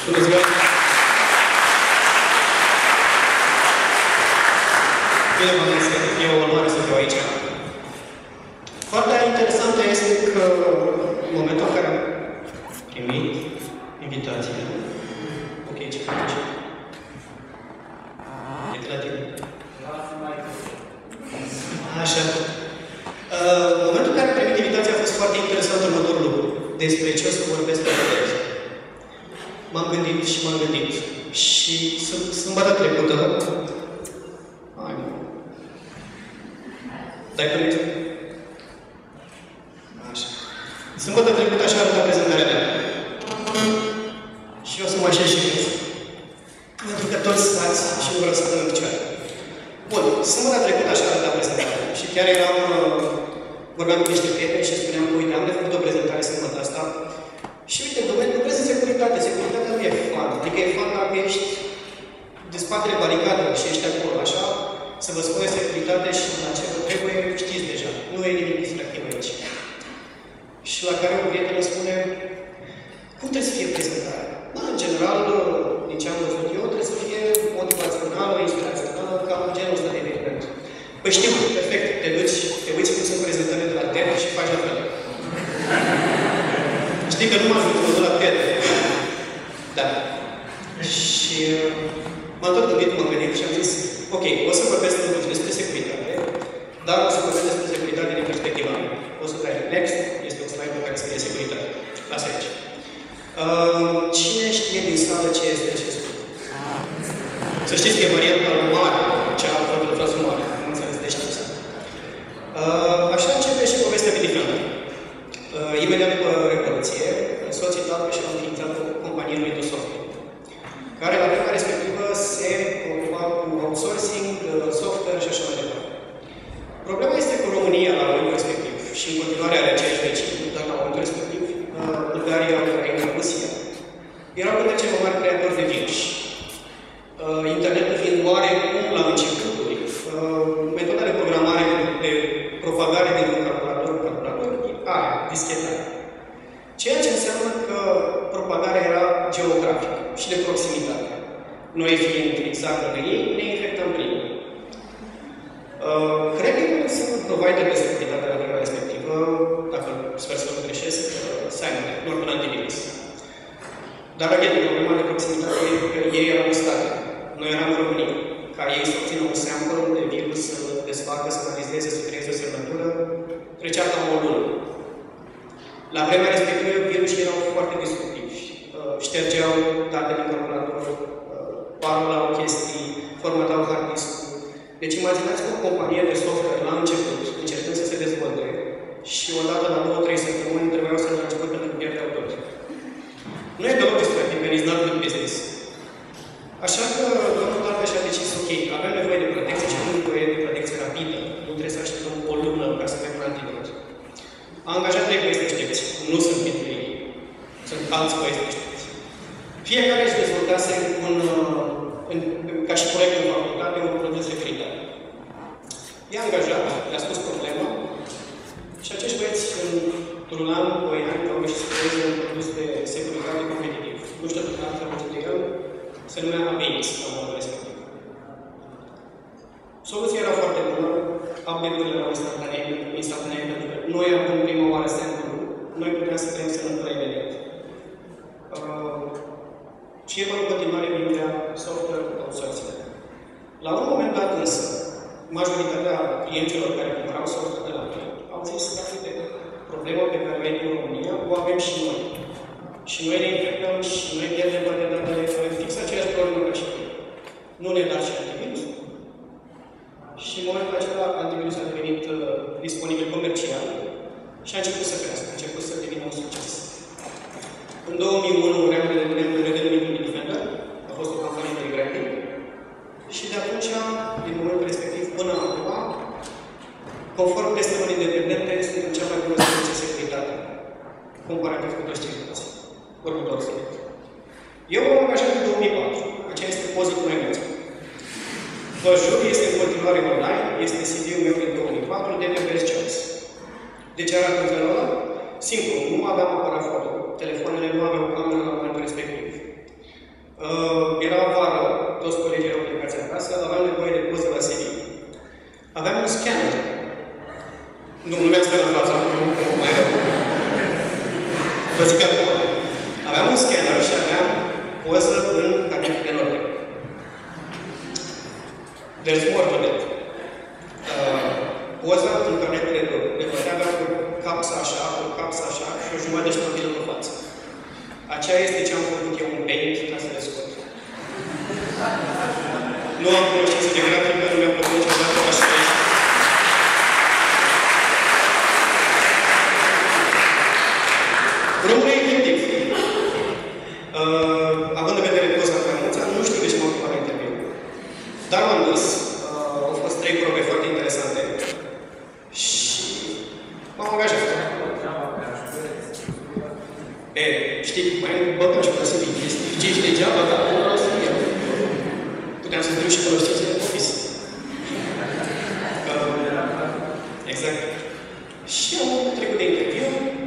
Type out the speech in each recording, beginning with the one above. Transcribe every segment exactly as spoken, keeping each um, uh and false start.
Bună ziua! Bine v-am găsit, e o onoare să fiu aici. Partea interesantă este că în momentul în care am primit invitația, ok, ce faci? E de la tine. Așa. În momentul în care am primit invitația a fost foarte interesant următorul lucru. Despre ce o să vorbesc pe azi. M-am gândit și m-am gândit. Și sâmbătă trecută... Hai, mă. Dai permis? Așa. Sâmbătă trecută așa arăta prezentarea mea. Și o să mă așez și crezi. Pentru că toți stați și nu vreau să stăm în picioare. Bun. Sâmbătă trecută așa arăta prezentarea mea. Și chiar eram... Vorbeam cu niște prieteni și spuneam că, uite, am de făcut o prezentare sâmbătă asta. Și uite, în domeniul lucrez în securitate. Securitatea nu e fan. Adică e fan dacă ești de spatele baricadă și ești acolo, așa, să vă spune securitate și la ce vă trebuie, știți deja. Nu e nimic distractiv aici. Și la care un prieten îmi spune, cum trebuie să fie prezentarea? Da, în general, din ce am văzut eu, trebuie să fie motivațională, inspirațională, cam genul ăsta de eveniment. Păi știu, perfect, te duci, te uiți cum sunt prezentările de la TED și faci la fel. Știi că nu m-am văzut la TED. Da. Și m-am tot gândit, m-am gândit și am zis, ok, o să vorbesc despre securitate, dar o să vorbesc despre securitate din perspectiva mea. O să dai next, este un slide pe care scrie securitate. Lasă aici. Uh, cine știe din sală ce este acest lucru? Să știți că e varianta mare, cea a fotografată mare. Am înțeles de știți. Uh, așa începe și povestea Bitdefender. Uh, imediat după Revoluție, soții tatăl și-au înființat o companie numită Software, care la vremea respectivă se ocupa cu outsourcing, software și așa mai departe. Problema este că România, la momentul respectiv, și în continuare are aceeași vecini, dar la momentul respectiv, uh, Bulgaria, Ucraina, Rusia, erau între cei mai mari creatori de virus. Uh, internetul fiind oarecum la începuturi, uh, metoda de programare de propagare dintr-un calculator în calculator, aia, dischetare. Ceea ce înseamnă că propagarea era geografică și de proximitate. Noi fiind exact lângă ei, ne infectăm prin ei. Uh, cred că e un singur provider de securitate la vremea respectivă, dacă sper să nu greșesc, uh, Simon, Norton Antivirus. Dar, again, problema de proximitate e că ei erau în state. Noi eram în România. Ca ei să obțină un sample de virus, să desfacă, să analizeze, să creeze o semnătură, trecea cam o lună. La vremea respectivă, virusii erau foarte destructivi. Ștergeau date din calculator, parolau chestii, formatau hard disk-ul. Deci imaginați-vă o companie de software la început, încercând să se dezvolte, și odată la două trei săptămâni trebuiau să-l început pentru că pierdeau tot. Nu e deloc distractiv, că nici n-ar good business. Așa că domnul Targa și-a decis, ok, avem nevoie de protecție și avem nevoie de protecție rapidă. Nu trebuie să așteptăm o lună ca să avem un antivirus. A angajat trei băieți deștepți. Nu sunt dintre ei. Sunt alți băieți deștepți. Fiecare își dezvoltase un, în, ca și proiect în facultate, un produs de securitate. I-a angajat, le-a spus problema și acești băieți, într-un an, doi ani, au reușit să creeze un produs de securitate competitiv. Nu știu dacă ați auzit de el, se numea A B X la modul respectiv. Soluția era foarte bună, update-urile erau instantanee, instantanee, pentru că noi avem prima oară sample-ul, noi puteam să creăm semnătura imediat. Uh, și e în continuare mintea software outsourcing. La un moment dat însă, majoritatea clienților care cumpărau software de la noi au zis că, uite, problema pe care o ai în România o avem și noi. Și noi ne infectăm și noi pierdem toate datele, avem fix aceeași problemă ca și noi. Nu ne dați și antivirus. Și în momentul acela, antivirus a devenit uh, disponibil comercial și a început să crească, a început să devină un succes. În două mii unu, ne-am redenumit Bitdefender, a fost o campanie de branding și de atunci, din momentul respectiv până acum, conform testelor independente, suntem cea mai bună soluție de securitate, comparativ cu toți ceilalți. Următorul slide. Eu m-am angajat în două mii patru. Aceea este poză cu mai mulți. Vă jur, este în continuare online, este C V-ul meu din două mii patru, de pe Best Jobs. De ce arată în felul ăla? Simplu, nu aveam aparat foto. Telefoanele nu aveau cameră la momentul respectiv. vă zic acum. Aveam un scanner și aveam poză în cabinetul de note. There's more to that. Uh, poza în cabinetul de note avea cu capsa așa, cu capsa așa și o jumătate de ștampilă pe față. Aceea este ce am făcut eu în Paint ca să le scot. Nu am cunoștință de grafică, nu mi-a plăcut niciodată așa este. Românul e efectiv. Uh, având în vedere poza cu anunța, nu știu de ce m-am ocupat la interviu. Dar m-am dus. Uh, au fost trei probe foarte interesante. Și m-am angajat. E, știi, mai băgăm și să fii chestii. Ce ești degeaba, dar nu vreau să fie. Puteam să scriu și cunoștințele de office. Exact. Și am trecut de interviu.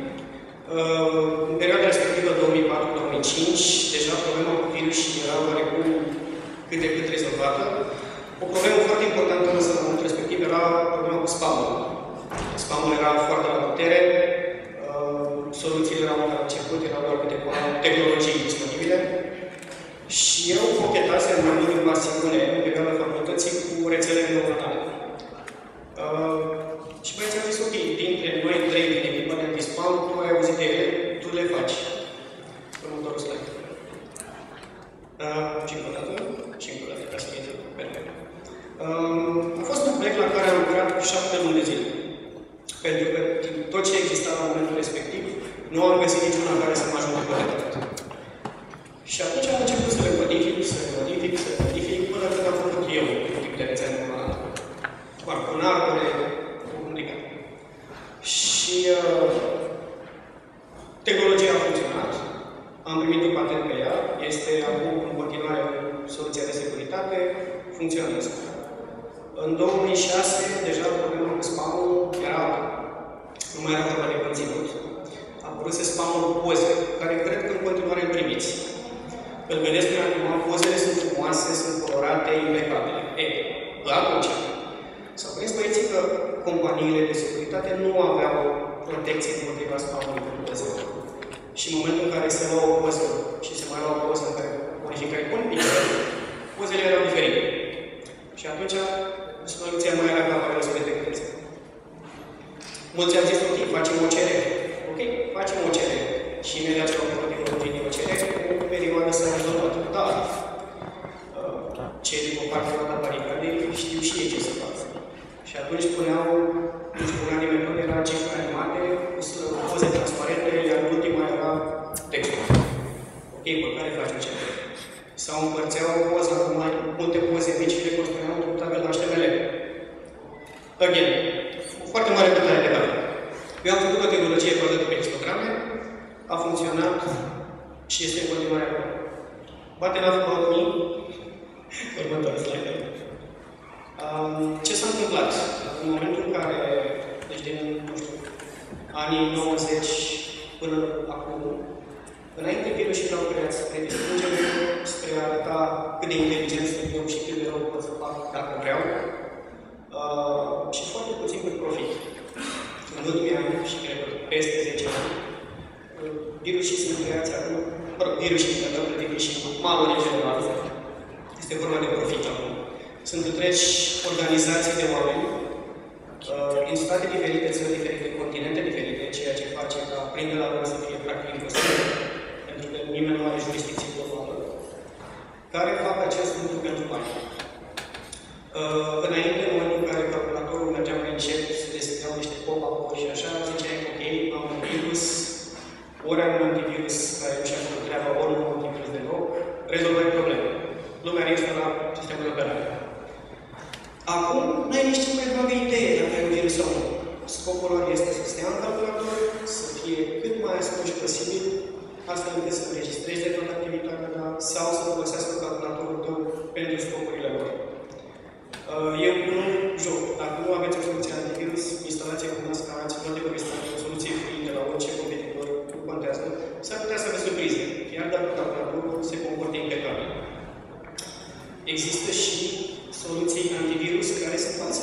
În perioada respectivă, două mii patru două mii cinci, deja problema cu virusii era oarecum cât de cât rezolvată. O problemă foarte importantă însă la momentul respectiv era problema cu spamul. Spamul era foarte la putere. Soluțiile erau la început, erau doar câteva tehnologii disponibile. Și eu conchetasem mai mult în pasiune în perioada facultății cu rețele neuronale. Uh, și băieți am zis, ok, dintre noi trei din echipa de antispam, tu ai auzit de ele, tu le faci. Următorul slide. Uh, și încă o dată, și încă o dată, ca să fie perfect. Uh, a fost un proiect la care am lucrat șapte luni de zile. Pentru că tot ce exista la momentul respectiv, nu am găsit niciuna care să mă ajute cu adevărat. Și atunci am început să le modific, să le modific, să le modific, până când am făcut eu un tip de rețea neuronală. Cu un arbore complicat. Și uh, tehnologia a funcționat, am primit un patent pe ea, este acum în continuare soluția de securitate, funcționează. În două mii șase, deja problema cu spamul era, nu mai era vorba de conținut. A apăruse spamul cu poze, care cred că în continuare îl primiți. Îl vedeți până acum, pozele sunt frumoase, sunt colorate, impecabile. Ei, atunci, s-au prins băieții că companiile de securitate nu aveau protecție împotriva spamului cu poze. Și în momentul în care se lua o poză și se mai lua o poză în care modificai un pic, pozele erau diferite. Și atunci, soluția mai era ca să detecteze. Mulți au zis, ok, facem o cerere. Ok, facem o cerere. Și imediat ce au făcut tehnologii de o cerere, o perioadă s-a rezolvat. Da, cei de pe partea la baricadei știu și ei ce să facă. Și atunci spuneau, nu spunea nimeni că era cifre animate, cu poze transparente, iar ultima era textul. Ok, pe care facem cerere. Sau împărțeau poza cu mai multe poze mici și le construiau un tabel H T M L. Again, foarte mare bătaie de date. Eu am făcut o tehnologie bazată pe histograme, a funcționat și este în continuare acolo. Poate n-a făcut nimic. Următoarea slide. Um, ce s-a întâmplat? În momentul în care, deci din, nu știu, anii nouăzeci până acum, înainte virusii erau creați spre distrugere, spre a arăta cât de inteligent sunt eu și cât de rău pot să fac dacă vreau, uh, și foarte puțin cu profit. În ultimii ani, și cred că peste zece ani, uh, virusii sunt creați acum, mă rog, virusii, dacă predic și malul în general, este vorba de profit acum. Sunt întregi organizații de oameni, uh, în state diferite, țări diferite, continente diferite, ceea ce face ca prinderea lor să fie practic imposibil, pentru că nimeni nu are jurisdicție globală, care fac acest lucru pentru bani. Uh, înainte, în momentul în care calculatorul mergea mai încet, se deschideau niște pop-up-uri și așa, ziceai, ok, am un virus, ori am un antivirus care nu și-a făcut treaba, ori nu am un antivirus deloc, rezolvai probleme. Lumea reinstala sistemul de operare. Acum, nu ai nici cea mai vagă idee dacă ai un virus sau nu. Scopul lor este să stea în calculator, să fie cât mai ascunși posibil, astfel încât să înregistrezi de toată activitatea ta sau să folosească calculatorul tău pentru scopurile lor. Eu nu joc. Dacă nu aveți o soluție antivirus, instalația cu mascarați, nu de instalație, o soluție free de la orice competitor, nu contează, s-ar putea să aveți surprize, chiar dacă calculatorul se comportă impecabil. Există și soluții antivirus care sunt false.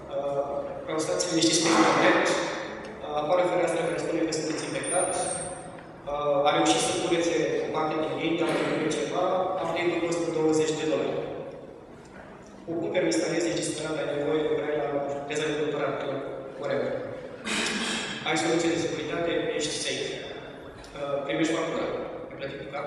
Vreau să stați liniștiți pe internet, apare fereastra care spune că sunteți infectat,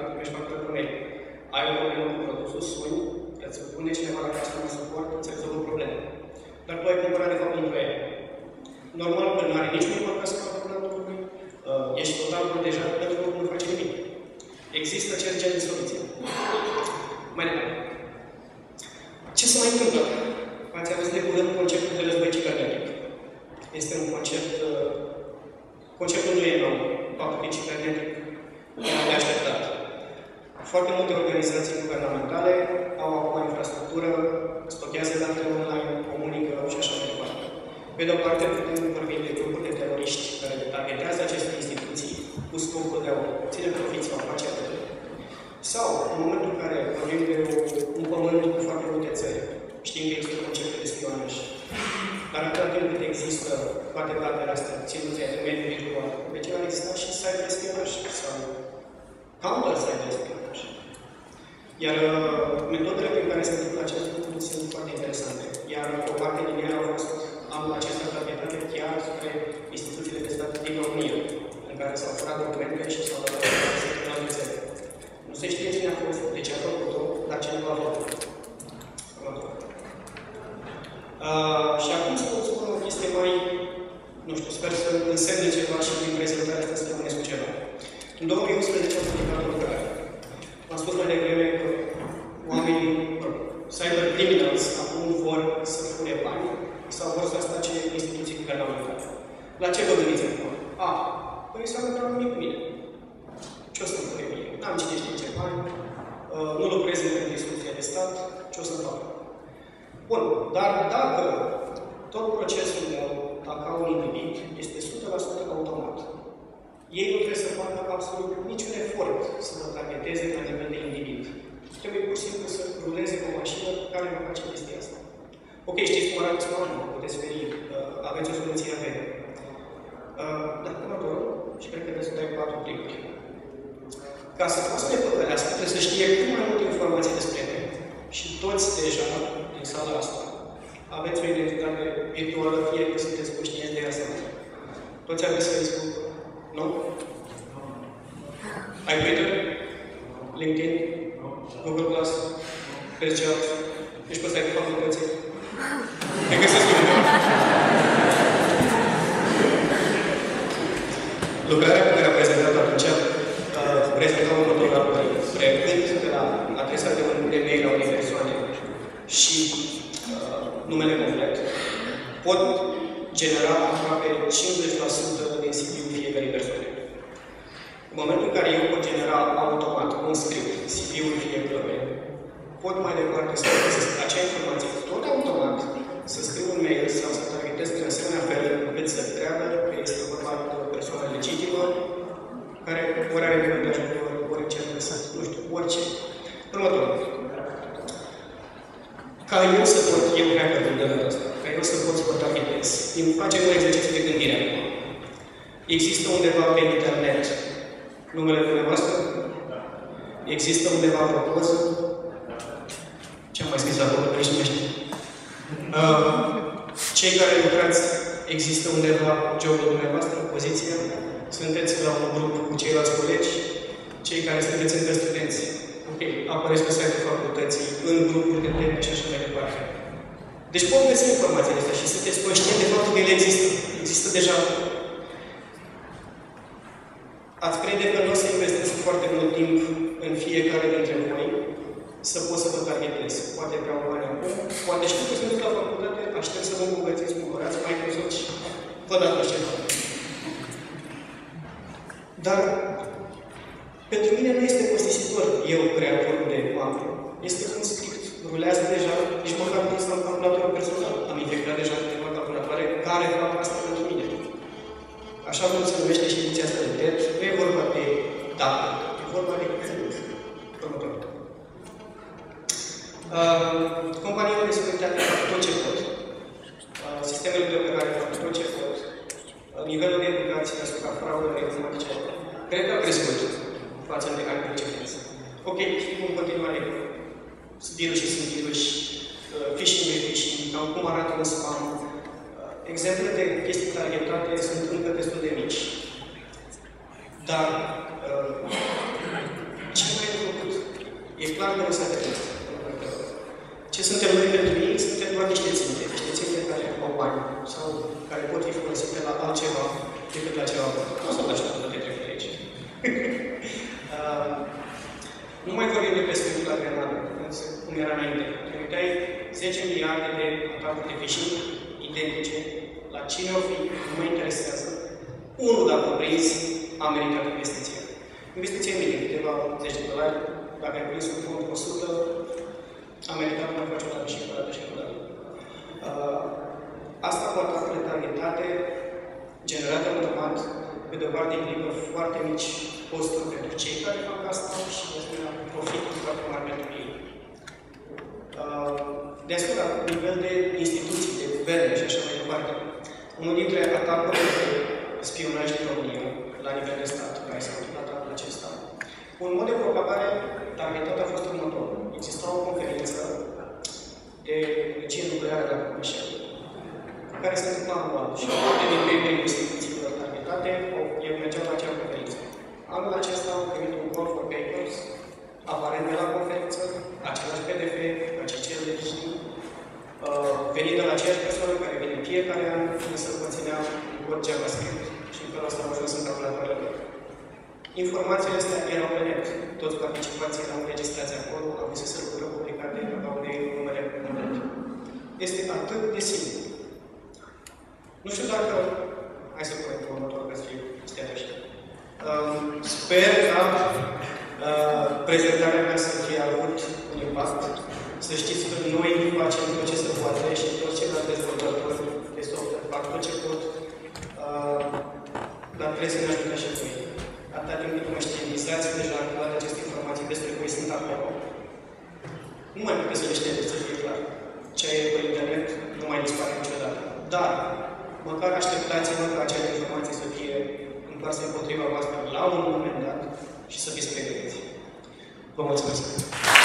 primești factură pe mail. Ai o problemă cu produsul, suni, îți pune cineva la customer support, îți rezolvă problema. Dar tu ai cumpărat de fapt pentru ea. Normal că nu are niciun impact asupra calculatorului, uh, ești total protejat pentru că nu faci nimic. Există acest gen de soluție. Mai departe. Ce se mai întâmplă? Ați auzit de curând conceptul de război cibernetic. Este un concept, uh, conceptul nu e nou, faptul cibernetic era de așteptat. Foarte multe organizații guvernamentale au acum infrastructură, stochează datele online, comunică și așa mai departe. Pe de o parte, putem vorbi de grupuri de teroriști care targetează aceste instituții cu scopul de a obține profit sau a face atât. Sau, în momentul în care vorbim de un pământ cu foarte multe țări, știm că există concepte de spionaj. Dar atât timp cât există toate datele astea, ținute de mediul virtual, de ce ar exista și site de spionaj sau counter-site de spionaj. Iar uh, metodele prin care se întâmplă acest lucru sunt foarte interesante. Iar o parte din ele au fost anul acesta targetate chiar spre instituțiile de stat din România, în care s-au furat documente și s-au dat la alte țări. Nu se știe cine a fost, de ce a făcut-o, dar cineva a făcut. Uh, și acum să vă spun o chestie mai, nu știu, sper să însemne ceva și din prezentarea asta să rămâneți cu ceva. În două mii unsprezece am publicat o lucrare. Am spus mai devreme că oamenii, cyber criminals, acum vor să fure bani sau vor să atace instituții guvernamentale. La ce vă gândiți acum? A, păi s-a întâmplat nimic cu mine. Ce o să-mi fure mie? N-am cine știe ce bani, uh, nu lucrez într-o instituție de stat, ce o să fac? Bun, dar dacă tot procesul de a ataca un individ este o sută la sută automat, ei nu trebuie să facă absolut niciun efort să vă targeteze la nivel de individ. Trebuie pur și simplu să ruleze cu o mașină care va face chestia asta. Ok, știți cum arată smartphone, puteți feri, uh, aveți o soluție avere. Uh, da, următorul, și cred că trebuie să dai patru clipuri. Ca să poată să ne păcălească, trebuie să știe cât mai multe informații despre noi. Și toți deja, din sala asta, aveți o identitate virtuală, fie că sunteți conștienți de ea sau nu. Toți aveți Facebook, nu? Ai Twitter? LinkedIn? Google Plus? TEDxIasi? Ești pe site-ul facultății? Te găsesc în mine. Lucrarea pe care am prezentat atunci, prezentăm următorul algoritm. Plecând de la adresa de un e-mail a unei persoane și uh, numele complet, pot genera aproape cincizeci la sută din C V-ul fiecărei persoane. În momentul în care eu pot genera automat un script C V-ul fiecăruia, pot mai departe să folosesc acea informație tot automat, să scriu un mail sau să targetez în asemenea fel încât să creadă că este vorba de o persoană legitimă, care ori are nevoie de ajutor, ori încearcă să, nu știu, orice. Următorul. Ca eu să pot, eu hacker-ul de data asta, ca eu să pot să vă targetez, îmi facem un exercițiu de gândire acum. Există undeva pe internet numele dumneavoastră? Există undeva o poză? Ce am mai scris acolo? Că nici nu știu. Uh, cei care lucrați, există undeva jobul dumneavoastră, poziția? Sunteți la un grup cu ceilalți colegi? Cei care sunteți încă studenți? Ok, apareți pe site-ul facultății, în grupuri de teme și așa mai departe. Deci pot găsi informațiile astea și sunteți conștienți de faptul că ele există. Există deja. Ați crede că nu o să investesc foarte mult timp în fiecare dintre voi să pot să vă targetez. Poate vreau bani acum, poate știu că sunteți la facultate, aștept să vă îmbogățiți, cumpărați Microsoft și vă dați la ceva. Dar pentru mine nu este costisitor eu creatorul de oameni. Este un script. Rulează deja, nici măcar nu este în calculatorul personal. Am infectat deja câteva calculatoare care fac asta pentru mine. Așa cum se numește și ediția asta de TED, nu e vorba de date, e vorba de cuvânt. Următorul. Uh, companiile de securitate fac tot ce pot. Uh, sistemele de operare fac tot ce pot. Uh, nivelul de educație asupra fraudelor informatice cred că a crescut față de anii precedenți. Ok, știm în continuare virus și sunt virus, uh, phishing de phishing, cum arată un spam. Uh, exemplele de chestii targetate sunt încă destul de mici. Dar uh, cel E clar că nu se termină. Ce suntem noi pentru ei? Suntem doar niște ținte. Niște ținte care au bani sau care pot fi folosite la altceva decât la ceva bun. Nu o să așa toate trebuie aici. uh, nu mai vorbim de pescuitul la grenadă, cum era înainte. Trimiteai zece miliarde de atacuri de phishing identice la cine o fi, nu mă interesează. Unul, dacă o prinzi, a meritat investiția. Investiția mică, câteva zeci de dolari, dacă ai prins un fond cu o sută, a meritat mai face o dată și încă o dată și încă o dată. Uh, asta cu atacurile targetate, generate automat, pe de o parte implică foarte mici costuri pentru cei care fac asta și de asemenea profituri foarte mari pentru ei. Uh, de asemenea, la nivel de instituții, de guverne și așa mai departe, unul dintre atacurile de spionaj din România, la nivel de stat, care s-a întâmplat anul acesta, un mod de propagare targetat a fost următor. Exista o conferință de energie nucleară la Comișel, care se întâmpla anual și toate din membrii instituțiilor targetate mergeau la acea conferință. Anul acesta am primit un call for papers, aparent de la conferință, același P D F, ca și cel de știu, venit de la aceeași persoană care vine în fiecare an, însă conținea un cod JavaScript și în felul ăsta am ajuns în calculatoarele lor. Informațiile astea erau pe net. Toți participanții erau înregistrați acolo, au fost sărbători publicate, au de numere complet. Este atât de simplu. Nu știu dacă... Hai să punem următorul ca să fie stea așa. Uh, sper ca uh, prezentarea mea să fie avut un impact. Să știți că noi facem tot ce se poate și toți ceilalți dezvoltatori de software fac tot ce pot, uh, dar trebuie să ne ajute și cu ei. Atâta timp cât conștientizați deja toate aceste informații despre voi sunt acolo, nu mai puteți să le știți, să fie clar. Ce e pe internet nu mai dispare niciodată. Dar, măcar așteptați-vă ca acele informații să fie întoarse împotriva voastră la un moment dat și să fiți pregătiți. Vă mulțumesc!